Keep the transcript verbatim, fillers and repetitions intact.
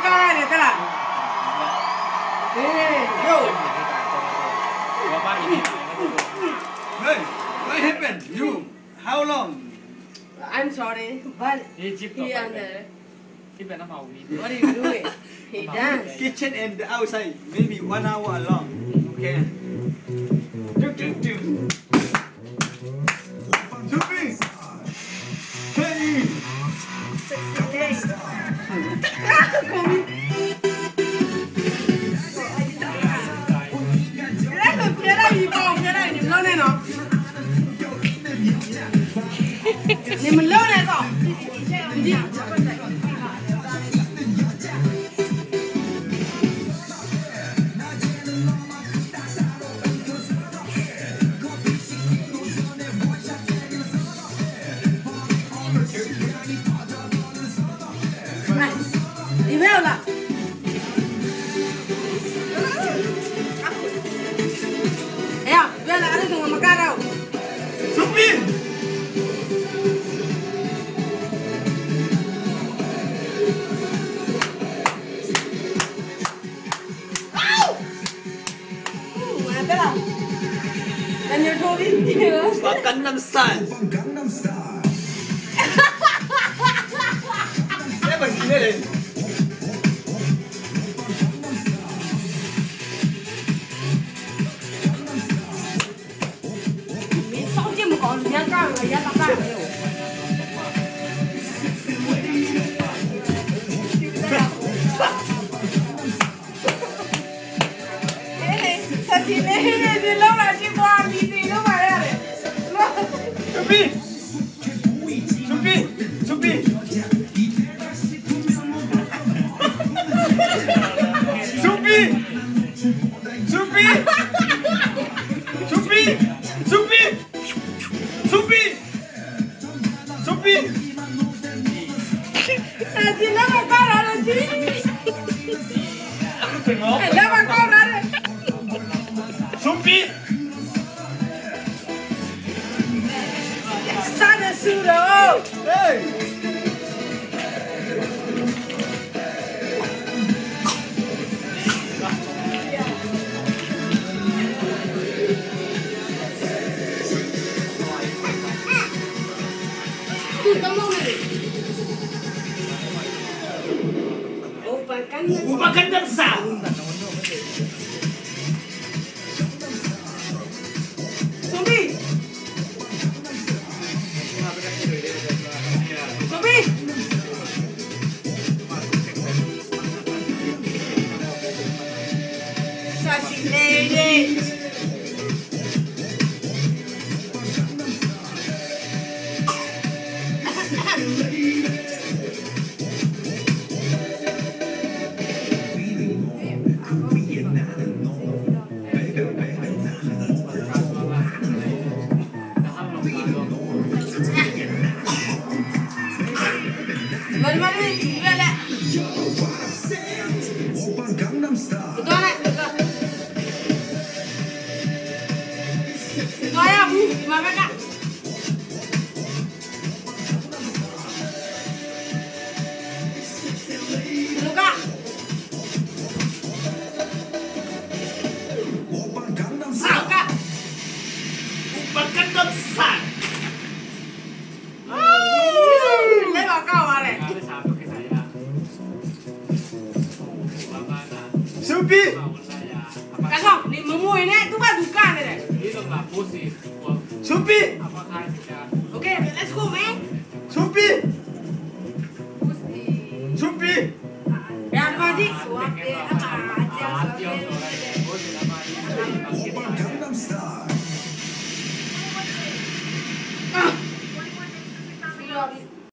kau ni tak lah. Eh, yo. Hey, what happened? You? How long? I'm sorry, but he under. What are you doing? He dance. Kitchen and the outside, maybe one hour long. Okay. Do do do. Supi. Hey. Ni mình lớn này rồi. Đi. Này, đi theo là. Ya, dia nak ada dengan makan tau. Supi. And you're totally new. Gangnam Style. Gangnam Style. Saya begini deh. Mình sống chứ mà còn nhá cao là nhá tao ra. Thì này này thì lâu là chỉ qua đi đi nó mà ra đấy. Supi. Supi. Supi. Supi. Supi. Supi. Supi. Supi. Supi. Thì nó mà con ra rồi chứ. Nó mà con ra rồi. Supi. Sana sudah. Hey. Upah Gangnam Style. Supi. Supi. Sassy lady. Mari-mari, lihat tak? Oppa Gangnam Style. Betul tak? Betul. Betul ya, Bu? Gimana kak? Betul kak? Oppa Gangnam Betul Style. kak? Upah Gangnam Style. Lấy vào câu mà này. Supi. Kan kau, ni memui ni, tu kan bukan ni. Supi. Okay, let's go man. Supi. Supi. Ya, ada magic. Suap dia.